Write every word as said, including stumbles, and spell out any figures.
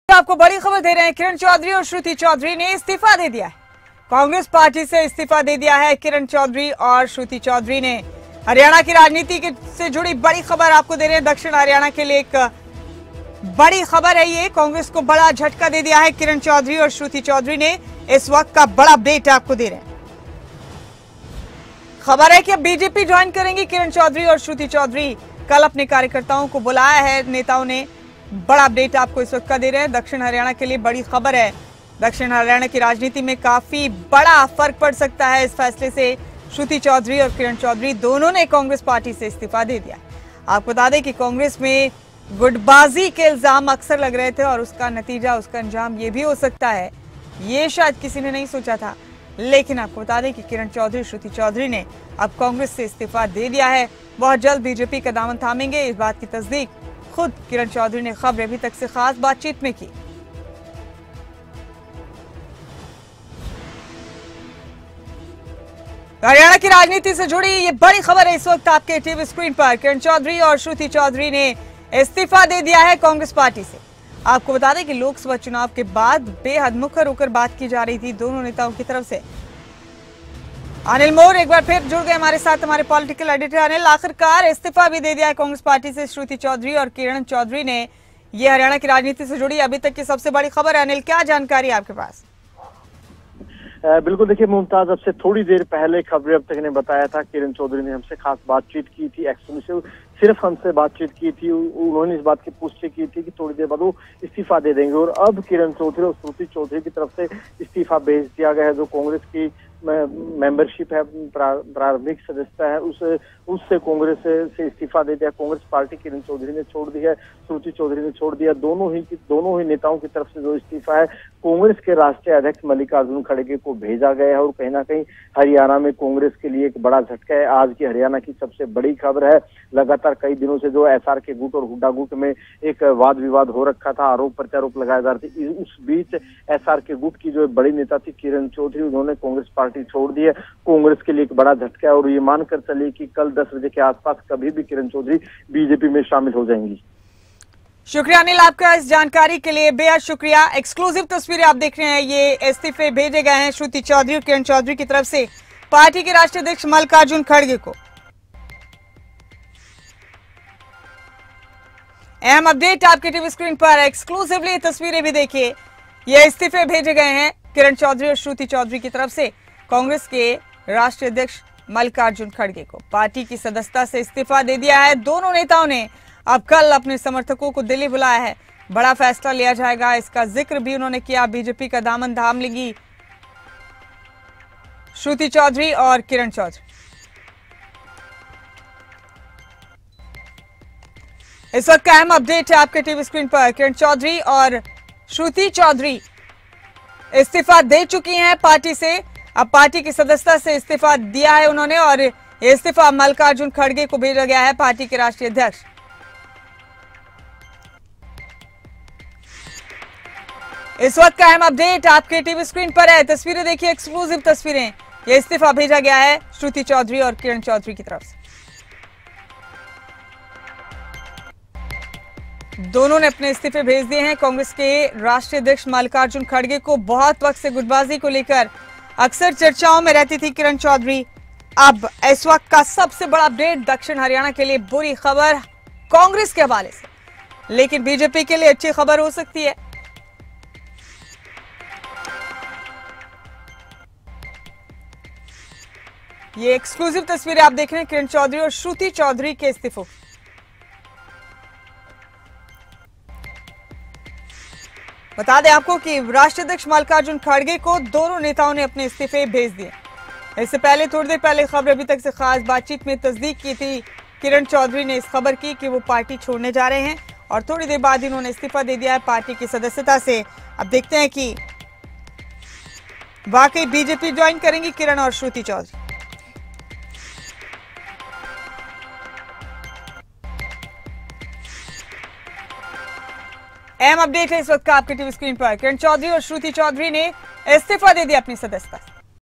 आपको बड़ी खबर दे रहे हैं। किरण चौधरी और श्रुति चौधरी ने इस्तीफा दे दिया है। कांग्रेस पार्टी से इस्तीफा दे दिया है किरण चौधरी और श्रुति चौधरी ने। हरियाणा की राजनीति से जुड़ी बड़ी खबर आपको दे रहे हैं। दक्षिण हरियाणा के लिए एक बड़ी खबर है ये। कांग्रेस को बड़ा झटका दे दिया है किरण चौधरी और श्रुति चौधरी ने। इस वक्त का बड़ा अपडेट आपको दे रहे हैं। खबर है कि अब बीजेपी ज्वाइन करेंगी किरण चौधरी और श्रुति चौधरी। कल अपने कार्यकर्ताओं को बुलाया है नेताओं ने। बड़ा अपडेट आपको इस वक्त का दे रहे हैं। दक्षिण हरियाणा के लिए बड़ी खबर है। दक्षिण हरियाणा की राजनीति में काफी बड़ा फर्क पड़ सकता है इस फैसले से। श्रुति चौधरी और किरण चौधरी दोनों ने कांग्रेस पार्टी से इस्तीफा दे दिया। आपको बता दें कि कांग्रेस में गुटबाजी के इल्जाम अक्सर लग रहे थे और उसका नतीजा, उसका अंजाम ये भी हो सकता है, ये शायद किसी ने नहीं सोचा था। लेकिन आपको बता दें कि किरण चौधरी, श्रुति चौधरी ने अब कांग्रेस से इस्तीफा दे दिया है। बहुत जल्द बीजेपी का दामन थामेंगे। इस बात की तस्दीक खुद किरण चौधरी ने खबर अभी तक से खास बातचीत में की। हरियाणा की राजनीति से जुड़ी ये बड़ी खबर है इस वक्त आपके टीवी स्क्रीन पर। किरण चौधरी और श्रुति चौधरी ने इस्तीफा दे दिया है कांग्रेस पार्टी से। आपको बता दें कि लोकसभा चुनाव के बाद बेहद मुखर होकर बात की जा रही थी दोनों नेताओं की तरफ से। अनिल मोर एक बार फिर जुड़ गए हमारे साथ, हमारे पॉलिटिकल एडिटर अनिल। आखिरकार इस्तीफा भी दे दिया है कांग्रेस पार्टी से श्रुति चौधरी और किरण चौधरी ने। ये हरियाणा की राजनीति से जुड़ी अभी तक की सबसे बड़ी खबर है। अनिल, क्या जानकारी आपके पास? बिल्कुल, देखिए मुमताज, अब से थोड़ी देर पहले खबरें अब तक ने बताया था किरण चौधरी ने हमसे खास बातचीत की थी। एक्सक्लूसिव सिर्फ हमसे बातचीत की थी। उन्होंने इस बात की पुष्टि की थी कि थोड़ी देर बाद वो इस्तीफा दे देंगे और अब किरण चौधरी और श्रुति चौधरी की तरफ से इस्तीफा भेज दिया गया है। जो कांग्रेस की मेंबरशिप है, प्रारंभिक सदस्यता है, उस उससे कांग्रेस से इस्तीफा दे दिया। कांग्रेस पार्टी किरण चौधरी ने छोड़ दी है, श्रुति चौधरी ने छोड़ दिया। दोनों ही दोनों ही नेताओं की तरफ से जो इस्तीफा है कांग्रेस के राष्ट्रीय अध्यक्ष मल्लिकार्जुन खड़गे को भेजा गया है और कहीं ना कहीं हरियाणा में कांग्रेस के लिए एक बड़ा झटका है। आज की हरियाणा की सबसे बड़ी खबर है। लगातार कई दिनों से जो एसआर के गुट और हुड्डा गुट में एक वाद विवाद हो रखा था, आरोप प्रत्यारोप लगाए जा रहे थे, उस बीच एसआर के गुट की जो बड़ी नेता थी किरण चौधरी, उन्होंने कांग्रेस पार्टी छोड़ दी है। कांग्रेस के लिए एक बड़ा झटका है और ये मानकर चलिए कि कल दस बजे के आसपास कभी भी किरण चौधरी बीजेपी में शामिल हो जाएंगी। शुक्रिया अनिल आपका इस जानकारी के लिए, बेहद शुक्रिया। एक्सक्लूसिव तस्वीरें आप देख रहे हैं। ये इस्तीफे भेजे गए हैं श्रुति चौधरी और किरण चौधरी की तरफ से पार्टी के राष्ट्रीय अध्यक्ष मल्लिकार्जुन खड़गे को। अहम अपडेट आपके टीवी स्क्रीन पर। एक्सक्लूसिवली तस्वीरें भी देखिए। ये इस्तीफे भेजे गए हैं किरण चौधरी और श्रुति चौधरी की तरफ से कांग्रेस के राष्ट्रीय अध्यक्ष मल्लिकार्जुन खड़गे को। पार्टी की सदस्यता से इस्तीफा दे दिया है दोनों नेताओं ने। अब कल अपने समर्थकों को दिल्ली बुलाया है। बड़ा फैसला लिया जाएगा, इसका जिक्र भी उन्होंने किया। बीजेपी का दामन थाम लेंगी श्रुति चौधरी और किरण चौधरी। इस वक्त का अहम अपडेट है आपके टीवी स्क्रीन पर। किरण चौधरी और श्रुति चौधरी इस्तीफा दे चुकी हैं पार्टी से। अब पार्टी की सदस्यता से इस्तीफा दिया है उन्होंने और इस्तीफा मल्लिकार्जुन खड़गे को भेजा गया है, पार्टी के राष्ट्रीय अध्यक्ष। इस वक्त का अहम अपडेट आपके टीवी स्क्रीन पर है। तस्वीरें देखिए, एक्सक्लूसिव तस्वीरें। यह इस्तीफा भेजा गया है श्रुति चौधरी और किरण चौधरी की तरफ से। दोनों ने अपने इस्तीफे भेज दिए हैं। कांग्रेस के राष्ट्रीय अध्यक्ष मल्लिकार्जुन खड़गे को बहुत वक्त से गुटबाजी को लेकर अक्सर चर्चाओं में रहती थी किरण चौधरी। अब इस वक्त का सबसे बड़ा अपडेट दक्षिण हरियाणा के लिए बुरी खबर कांग्रेस के हवाले से, लेकिन बीजेपी के लिए अच्छी खबर हो सकती है। ये एक्सक्लूसिव तस्वीरें आप देख रहे हैं किरण चौधरी और श्रुति चौधरी के इस्तीफों। बता दें आपको कि राष्ट्रीय अध्यक्ष मल्लिकार्जुन खड़गे को दोनों नेताओं ने अपने इस्तीफे भेज दिए। इससे पहले थोड़ी देर पहले खबर अभी तक से खास बातचीत में तस्दीक की थी। किरण चौधरी ने इस खबर की कि वो पार्टी छोड़ने जा रहे हैं और थोड़ी देर बाद इन्होंने इस्तीफा दे दिया है पार्टी की सदस्यता से। अब देखते हैं कि वाकई बीजेपी ज्वाइन करेंगी किरण और श्रुति चौधरी। अहम अपडेट है इस वक्त का आपके टीवी स्क्रीन पर। किरण चौधरी और श्रुति चौधरी ने इस्तीफा दे दिया अपनी सदस्यता।